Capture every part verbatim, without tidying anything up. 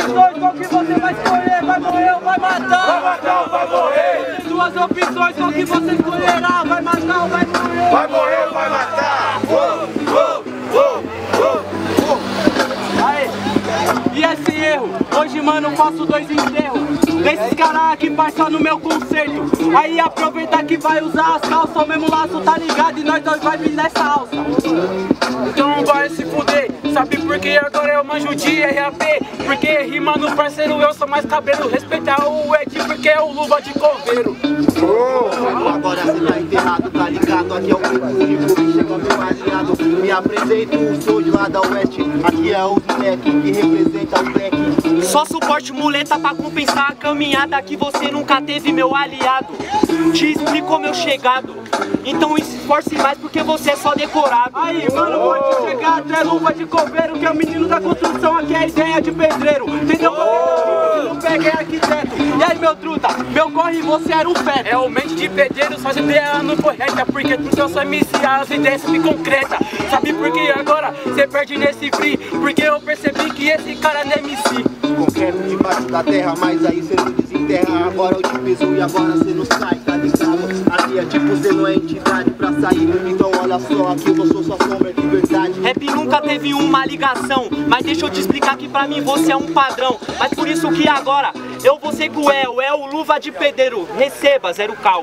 opções, qual que você vai escolher? Vai morrer ou vai matar? Vai matar ou vai morrer? Tem duas opções, qual que você escolherá? Vai matar ou vai morrer? Vai morrer ou vai matar? Uou, uou, uou, uou, uou. Aê. E esse erro? Hoje, mano, faço dois enterros desses caras aqui, parça, no meu concerto. Aí aproveita que vai usar as calças, o mesmo laço, tá ligado? E nós dois vai vir nessa alça. Então vai se fuder, sabe por que agora eu manjo de R A P? Porque rima no parceiro, eu sou mais cabelo. Respeitar o Ed porque é o luva de coveiro. Oh, agora cê tá enterrado, tá ligado? Aqui é o único, me chega meu aliado. Me apresento, sou de lá da Oeste. Aqui é o moleque que representa o black. Só suporte muleta pra compensar a caminhada que você nunca teve, meu aliado. Te explico meu chegado, então esforce mais porque você é só decorado. Aí, mano, vou te chegar, tu é luva de coveiro, que é o menino da construção, aqui é ideia de pedreiro. Entendeu? Porque não pega é arquiteto. E aí, meu truta, meu corre, você era um feto. É o mente de pedreiro, só ideia não correta. Porque tu eu sou M C, as ideias me concreta. Sabe por que agora cê perde nesse free? Porque eu percebi que esse cara não é M C. Concreto debaixo da terra, mas aí cê não desenterra. Agora eu te peso e agora cê não sai, tá ligado? Aqui é tipo cê não é entidade pra sair. Então olha só, aqui eu sou sua sombra de verdade. Rap nunca teve uma ligação, mas deixa eu te explicar que pra mim você é um padrão. Mas por isso que agora eu vou ser cruel, é o luva de pedreiro. Receba, zero cal.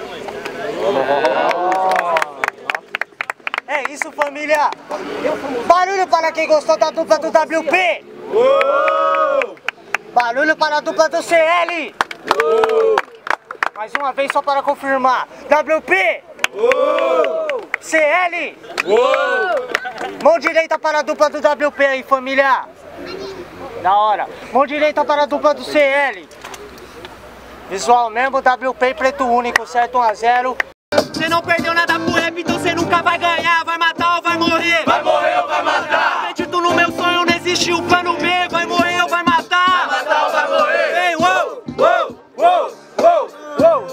É isso, família! Barulho para quem gostou da dupla do W P! Uou! Barulho para a dupla do C L! Uou! Mais uma vez só para confirmar. W P! Uou! C L! Uou! Mão direita para a dupla do W P aí, família! Da hora! Mão direita para a dupla do C L! Visual mesmo, W P e preto único, certo? um a zero. Você não perdeu nada pro rap, então você nunca vai ganhar. Vai matar ou vai morrer? Vai morrer ou vai matar? Acredito no meu sonho, não existe o plano B. Vai morrer ou vai matar? Vai matar ou vai morrer? Ei, uou! Uou! Uou! Uou! Uou!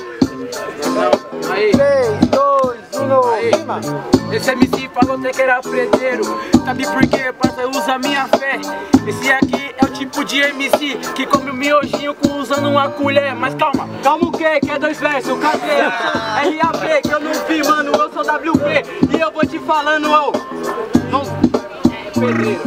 Aí, três, dois, um, aí. rima! Esse M C falou até que era preteiro. Sabe por quê, parça? Usa minha fé. Esse aqui é o tipo de M C que come o miojinho com usando uma colher. Mas calma, Calma o quê? Que é dois versos, cadê? Eu sou R A P, que eu não vi, mano, eu sou W P. E eu vou te falando, ô, não... pedreiro.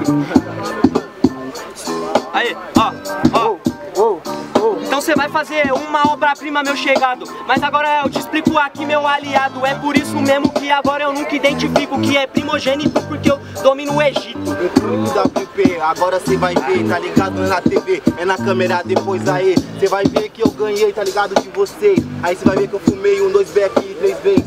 Aí, ó, ó. Então você vai fazer uma obra-prima, meu chegado. Mas agora eu te explico aqui, meu aliado. É por isso mesmo que agora eu nunca identifico que é primogênito, porque eu domino o Egito. Eu tô no W P, agora cê vai ver, tá ligado? Não é na T V, é na câmera, depois aí cê vai ver que eu ganhei, tá ligado? De vocês. Aí cê vai ver que eu fumei um, dois back e três vezes.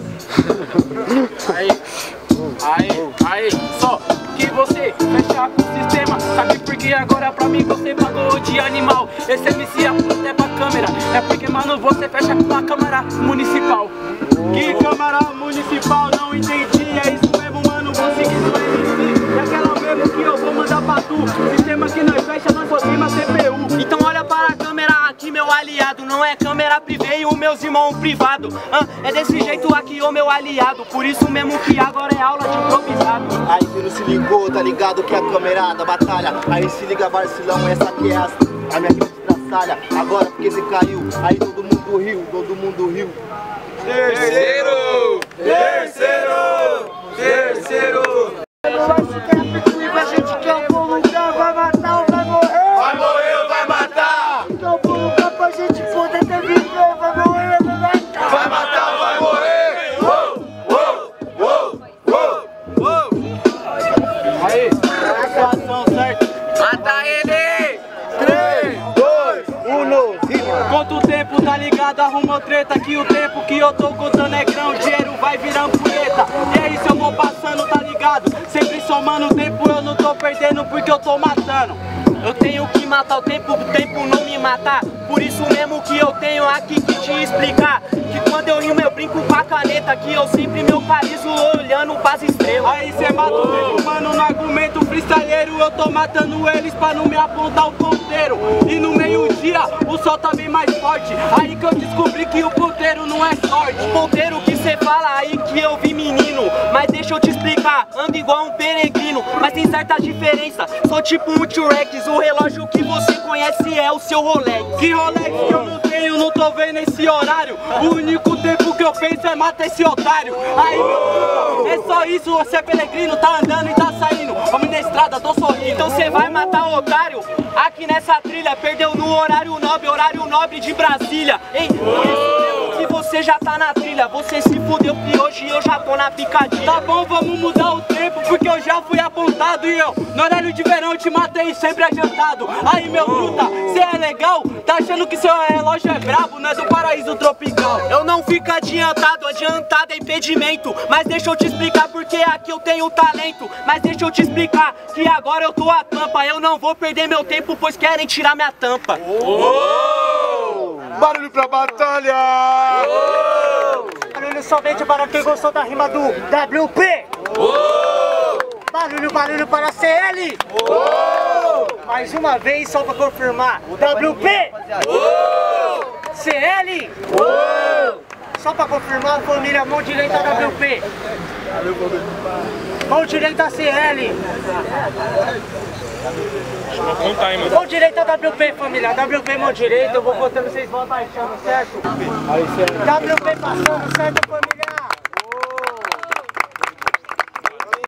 aí, aí, aí, só que você fecha com o sistema. Sabe por que agora pra mim você pagou de animal? Esse M C até pra câmera, é porque, mano, você fecha com a Câmara Municipal. Que Câmara Municipal, não entendi, é isso mesmo, mano, vou seguir sua M C. É aquela mesmo que eu vou mandar pra tu. Sistema que nós fecha, nós só rima C P U. Então olha para a câmera aqui, meu aliado. Não é câmera privê e o meus irmãos privado. ah, É desse jeito aqui, ô meu aliado. Por isso mesmo que agora é aula de improvisado. Aí cê não se ligou, tá ligado? Que é a câmera da batalha. Aí se liga, vacilão, essa que é a, a minha grande traçalha. Agora porque você caiu, aí todo mundo riu, todo mundo riu. Terceiro! Terceiro! Terceiro! A gente quer um bom lugar, vai matar ou vai morrer? Vai morrer ou vai matar? Então um bom lugar pra gente poder ter viver, vai morrer ou vai matar? Vai matar ou vai morrer? Uou! Uou! Uou! Uou! Uou! Aí, a situação, certo? Mata ele! três, dois, um, rima. Quanto o tempo, tá ligado? Arrumou treta, que o tempo que eu tô contando é grão, dinheiro vai virando punheta. E é isso, eu vou passando, tá ligado? Sempre somando o tempo, eu não tô perdendo porque eu tô matando. Eu tenho que matar o tempo, o tempo não me matar. Por isso mesmo que eu tenho aqui que te explicar que quando eu rimo eu brinco com a caneta, que eu sempre me localizo olhando pras estrelas. Aí cê mata o tempo, mano, no argumento freestyleiro. Eu tô matando eles pra não me apontar o ponteiro. E no meio-dia o sol tá bem mais forte. Aí que eu descobri que o ponteiro não é sorte. Ponteiro que cê fala aí que eu vi menino. Mas deixa eu te explicar, ando igual um peregrino, mas tem certa diferença. Sou tipo um T-Rex, o relógio que você conhece é o seu Rolex. Que Rolex que eu não tenho, não tô vendo esse horário. O único tempo que eu penso é matar esse otário. Aí meu puta, é só isso, você é peregrino, tá andando e tá saindo. Vamos na estrada, tô sorrindo. Então você vai matar o otário aqui nessa trilha. Perdeu no horário nobre, horário nobre de Brasília. Ei, esse que você já tá na trilha. Você se fudeu que hoje eu já tô na picadinha. Tá bom, vamos mudar o tempo, porque eu já fui apontado. E eu, no horário de verão, eu te matei sempre adiantado. Aí meu truta, cê é legal? Tá achando que seu relógio é brabo, não é do paraíso tropical. Eu não fico adiantado, adiantado é impedimento. Mas deixa eu te explicar porque aqui eu tenho talento. Mas deixa eu te explicar que agora eu tô a tampa. Eu não vou perder meu tempo, pois querem tirar minha tampa. Oh! Barulho pra batalha! Oh! Barulho somente para quem gostou da rima do W P! Oh! Barulho, barulho para C L! Oh! Mais uma vez só para confirmar, W P! Oh! C L! Oh! Só para confirmar, família, mão direita W P! Mão direita C L! Mão direita W P, família, W P mão direita, eu vou contando, vocês vão baixando, certo? W P passando, certo, família?